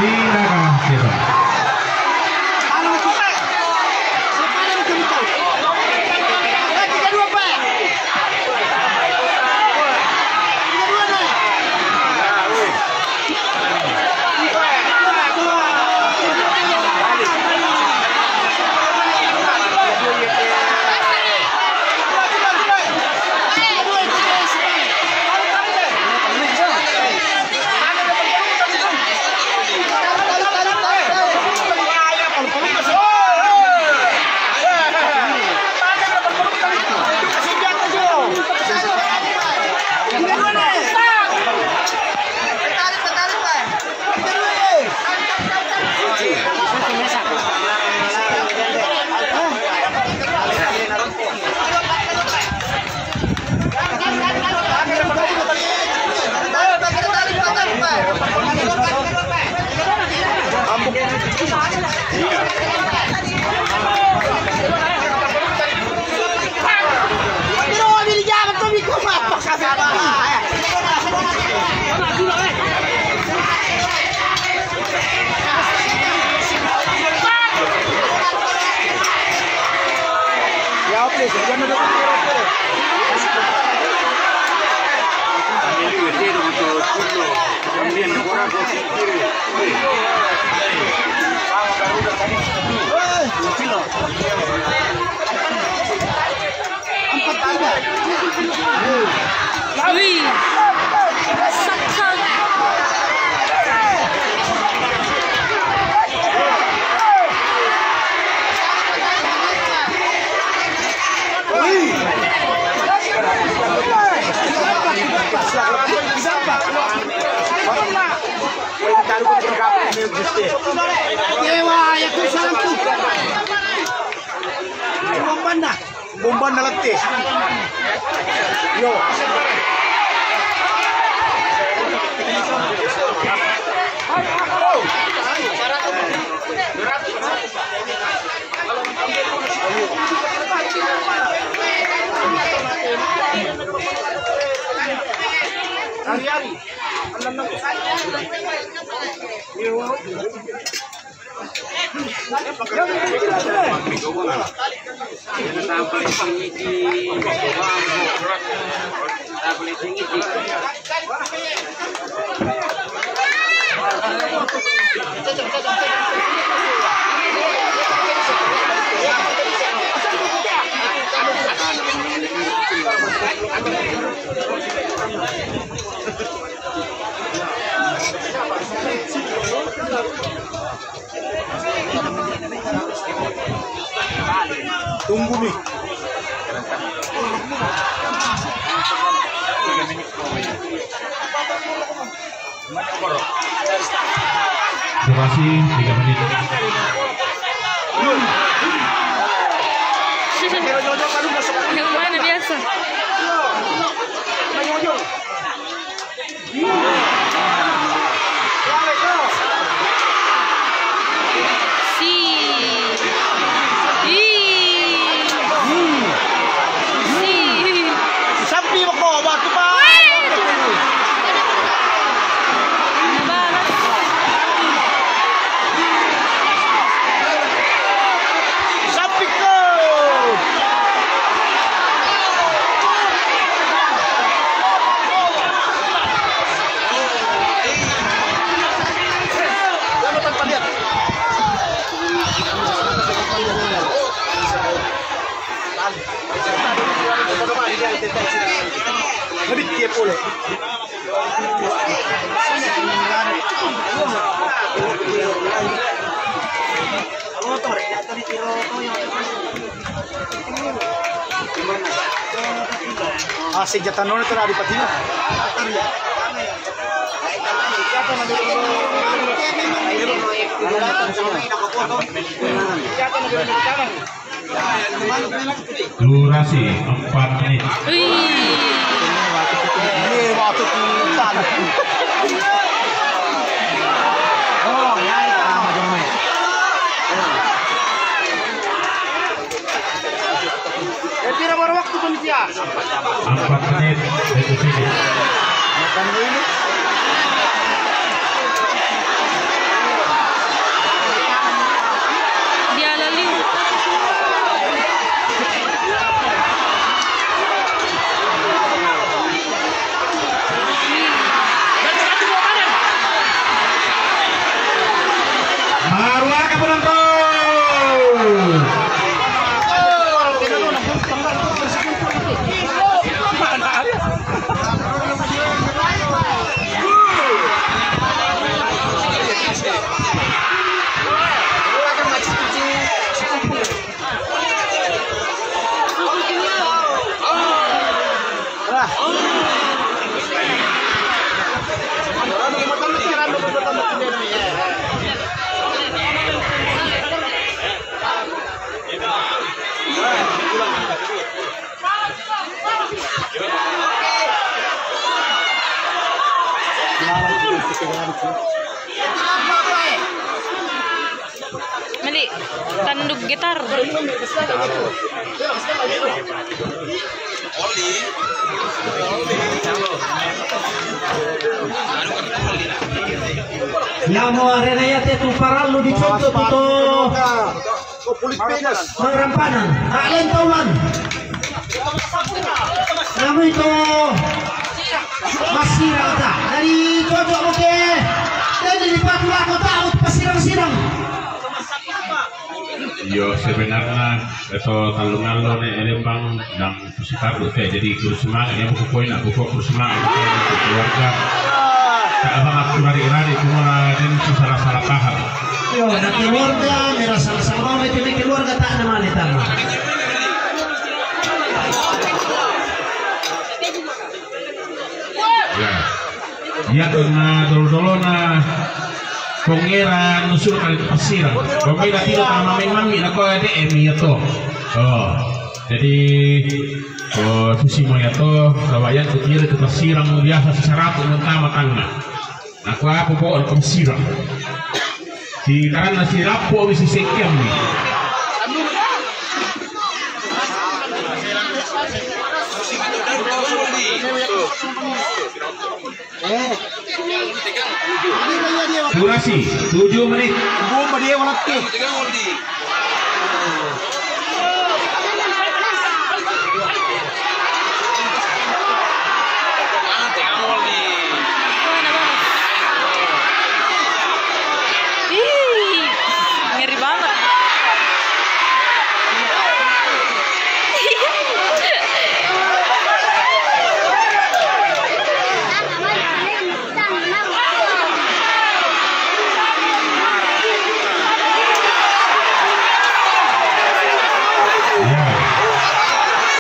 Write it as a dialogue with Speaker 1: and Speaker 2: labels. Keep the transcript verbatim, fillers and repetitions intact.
Speaker 1: Silakan kita.
Speaker 2: Bomban na letih. Yo. Hari-hari. Tunggu nih.
Speaker 1: Durasi tiga menit.
Speaker 3: Yang mana biasa?
Speaker 2: Lebih tiap boleh. Ah, si Jatanon itu ada di Patina.
Speaker 1: Durasi empat menit.
Speaker 2: Ini waktu kita. Oh, ya itu macam mana? Eh, pira baru waktu panitia?
Speaker 1: Empat menit dari sini.
Speaker 2: Makan ini.
Speaker 3: Mali, tanduk gitar.
Speaker 4: Yang mau renayate tu parallo di conto tuto
Speaker 2: Oh, pulit pedas.
Speaker 4: marampanan. Alin taulan. Namun itu masira kata dari Jojo oke. Dan dari Patula kota out pasirang-sirang.
Speaker 1: Yo sebenarnya itu talungan ne elembang dan pusitar teh jadi kurus semangat yang buku poin aku fokus semangat keluarga tak abang aku hari hari cuma dan salah salah paham.
Speaker 4: Yo, na keluarga merasa sama itu keluarga tak nama ni tama.
Speaker 1: Ya, ya karena dulu-dulu na Pangeran nusul kali pasir. Pemila tidak sama memang ini aku ada emi itu. Oh, jadi oh susi mo itu kawayan kecil itu pasirang biasa secara tu mentama tangga. Aku apa pun pasirang. Di karena si rapo mesti sekian ni. Durasi tujuh menit.
Speaker 2: Bomba dia walat ke.